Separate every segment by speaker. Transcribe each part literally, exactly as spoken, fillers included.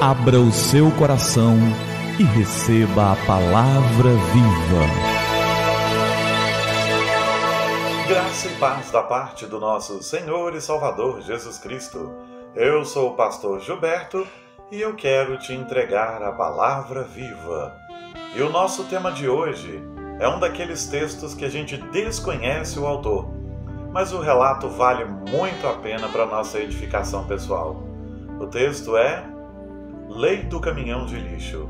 Speaker 1: Abra o seu coração e receba a palavra viva.
Speaker 2: Graça e paz da parte do nosso Senhor e Salvador Jesus Cristo. Eu sou o pastor Gilberto e eu quero te entregar a palavra viva. E o nosso tema de hoje é um daqueles textos que a gente desconhece o autor, mas o relato vale muito a pena para a nossa edificação pessoal. O texto é Lei do Caminhão de Lixo.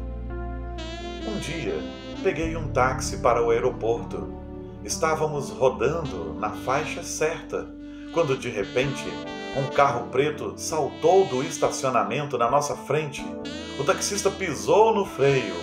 Speaker 2: Um dia, peguei um táxi para o aeroporto. Estávamos rodando na faixa certa, quando de repente, um carro preto saltou do estacionamento na nossa frente. O taxista pisou no freio,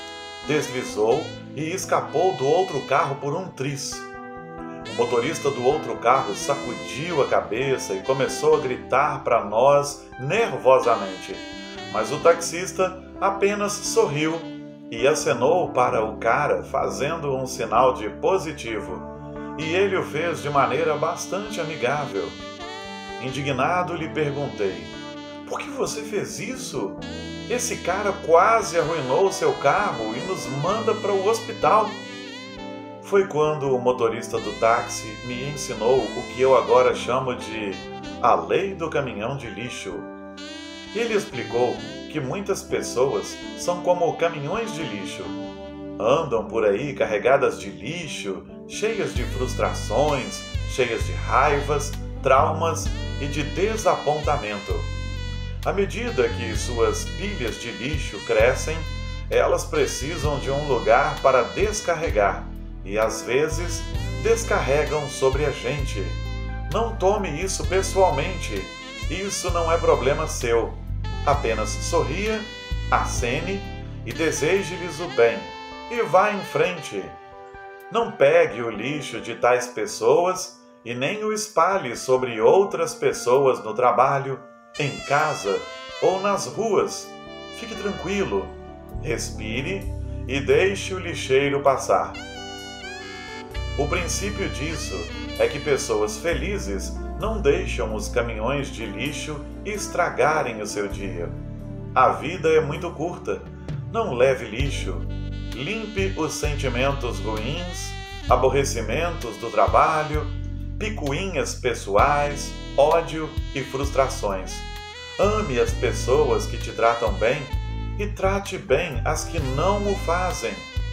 Speaker 2: deslizou e escapou do outro carro por um tris. O motorista do outro carro sacudiu a cabeça e começou a gritar para nós nervosamente. Mas o taxista apenas sorriu e acenou para o cara, fazendo um sinal de positivo. E ele o fez de maneira bastante amigável. Indignado, lhe perguntei: por que você fez isso? Esse cara quase arruinou seu carro e nos manda para o hospital. Foi quando o motorista do táxi me ensinou o que eu agora chamo de a lei do caminhão de lixo. Ele explicou que muitas pessoas são como caminhões de lixo. Andam por aí carregadas de lixo, cheias de frustrações, cheias de raivas, traumas e de desapontamento. À medida que suas pilhas de lixo crescem, elas precisam de um lugar para descarregar e, às vezes, descarregam sobre a gente. Não tome isso pessoalmente. Isso não é problema seu. Apenas sorria, acene e deseje-lhes o bem, e vá em frente. Não pegue o lixo de tais pessoas e nem o espalhe sobre outras pessoas no trabalho, em casa ou nas ruas. Fique tranquilo, respire e deixe o lixeiro passar. O princípio disso é que pessoas felizes não deixam os caminhões de lixo estragarem o seu dia. A vida é muito curta. Não leve lixo. Limpe os sentimentos ruins, aborrecimentos do trabalho, picuinhas pessoais, ódio e frustrações. Ame as pessoas que te tratam bem e trate bem as que não o fazem.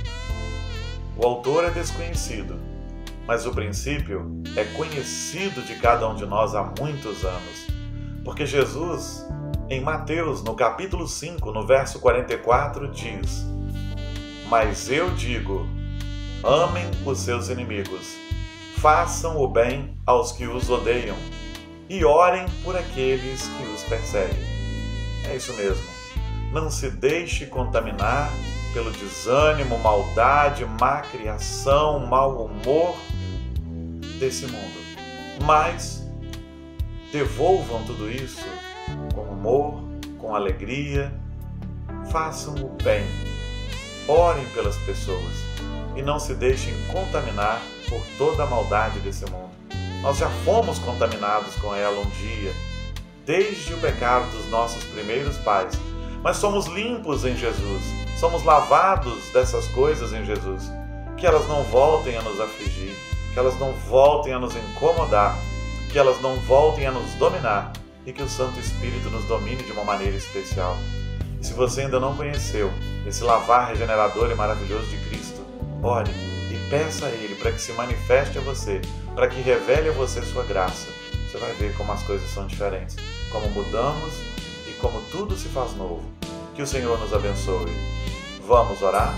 Speaker 2: O autor é desconhecido, mas o princípio é conhecido de cada um de nós há muitos anos. Porque Jesus, em Mateus, no capítulo cinco, no verso quarenta e quatro, diz: mas eu digo, amem os seus inimigos, façam o bem aos que os odeiam e orem por aqueles que os perseguem. É isso mesmo. Não se deixe contaminar pelo desânimo, maldade, má criação, mau humor desse mundo. Mas devolvam tudo isso com humor, com alegria, façam o bem, orem pelas pessoas e não se deixem contaminar por toda a maldade desse mundo. Nós já fomos contaminados com ela um dia, desde o pecado dos nossos primeiros pais, mas somos limpos em Jesus, somos lavados dessas coisas em Jesus. Que elas não voltem a nos afligir, que elas não voltem a nos incomodar, que elas não voltem a nos dominar e que o Santo Espírito nos domine de uma maneira especial. E se você ainda não conheceu esse lavar regenerador e maravilhoso de Cristo, ore e peça a Ele para que se manifeste a você, para que revele a você sua graça. Você vai ver como as coisas são diferentes, como mudamos e como tudo se faz novo. Que o Senhor nos abençoe. Vamos orar?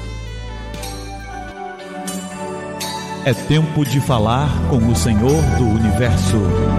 Speaker 1: É tempo de falar com o Senhor do Universo.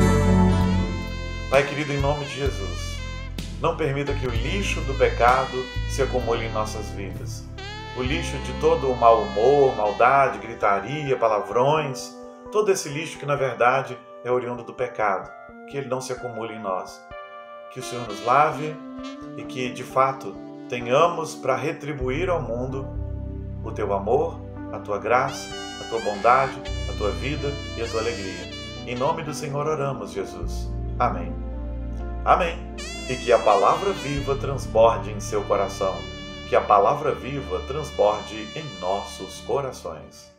Speaker 2: Pai querido, em nome de Jesus, não permita que o lixo do pecado se acumule em nossas vidas. O lixo de todo o mau humor, maldade, gritaria, palavrões, todo esse lixo que na verdade é oriundo do pecado, que ele não se acumule em nós. Que o Senhor nos lave e que de fato tenhamos para retribuir ao mundo o teu amor, a tua graça, a tua bondade, a tua vida e a tua alegria. Em nome do Senhor oramos, Jesus. Amém. Amém. e que a palavra viva transborde em seu coração, que a palavra viva transborde em nossos corações.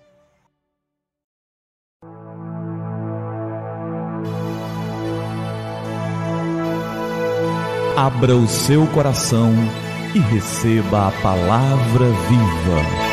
Speaker 1: Abra o seu coração e receba a palavra viva.